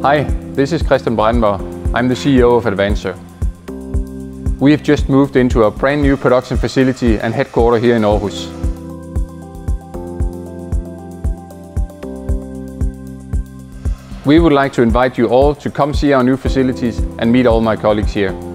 Hi, this is Kristian Breitenbauch. I'm the CEO of Advansor. We have just moved into a brand new production facility and headquarter here in Aarhus. We would like to invite you all to come see our new facilities and meet all my colleagues here.